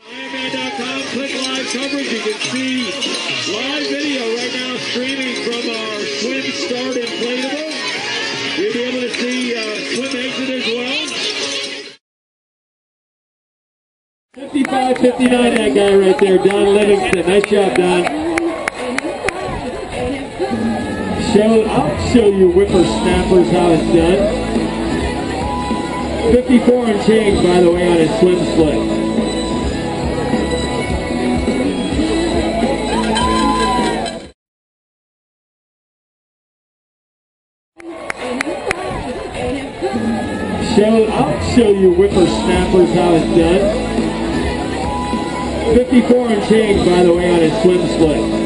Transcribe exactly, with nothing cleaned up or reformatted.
Ironman dot com, click live coverage. You can see live video right now streaming from our Swim Start inflatable. You'll be able to see uh, swim exit as well. fifty-five fifty-nine, that guy right there, Don Livingston. Nice job, Don. Show, I'll show you whippersnappers how it's done. fifty-four and change, by the way, on his swim split. Show, I'll show you whippersnappers how it's done. fifty-four and change, by the way, on his swim split.